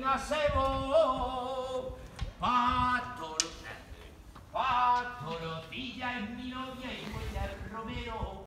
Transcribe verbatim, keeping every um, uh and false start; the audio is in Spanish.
gazebo. Pato, Pato Rocilla es mi novia y voy al Romero.